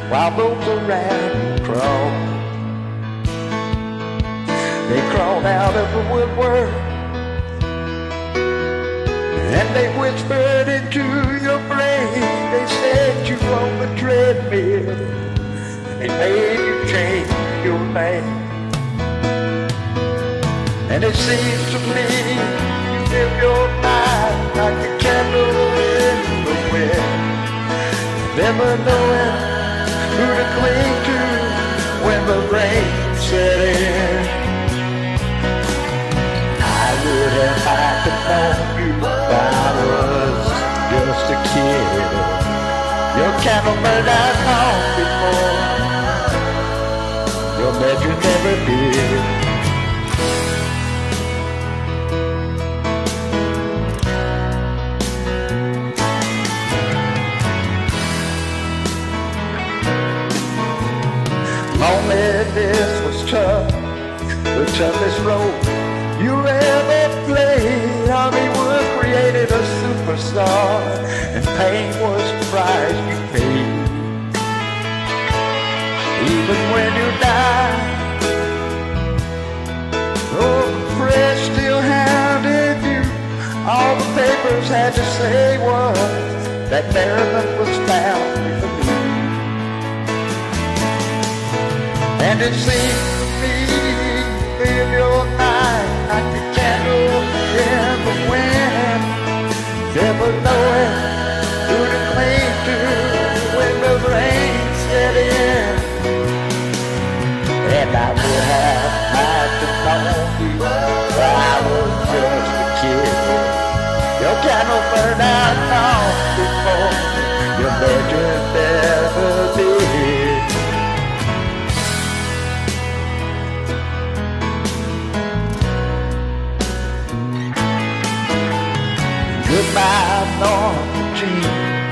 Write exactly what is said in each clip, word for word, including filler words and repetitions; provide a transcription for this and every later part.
while those around you crawl. They crawled out of the woodwork and they whispered into your brain. They said you on the treadmill and they made you change your name. And it seems to me you live your life like a candle in the wind, never knowing who to cling to when the rain set in. I would have liked to know you when I was just a kid. Your candle burned out long before your bedroom never did. Loneliness was tough, the toughest road you ever played. Hollywood created a superstar, and pain was the price you paid. Even when you died, oh, the press still hounded you. All the papers had to say was that Marilyn was found with a me. And it seems to me you live your life like a candle in the wind, never knowing who to cling to when the rain set in. And I would have liked to know you when I was just a kid. Your candle burned out long before your bedroom never did. Goodbye, Norma Jean.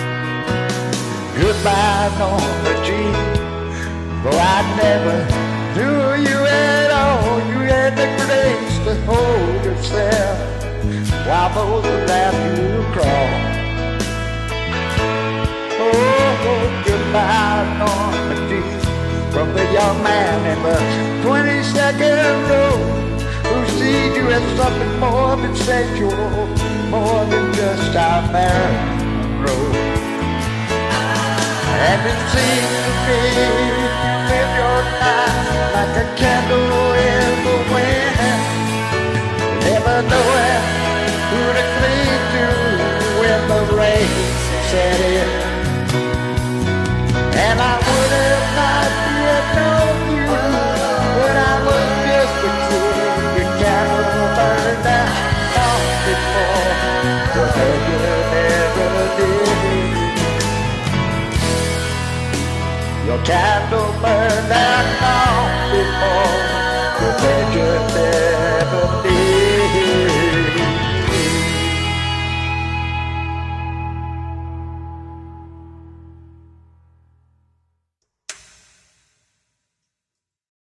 Goodbye, Norma Jean. Though I never knew you at all, you had the grace to hold yourself while those around you crawl. Oh, goodbye, Norma Jean. From the young man in the twenty-second row who sees you as something more than sexual, more than just our marriage road. And it seems to me you live your life like a candle in the wind, never knowing who to cling to when the rain set in. And I would have liked to have known you when I was just a kid. Your candle burned out long before your bedroom never did. Your candle burned out long before your bedroom never did.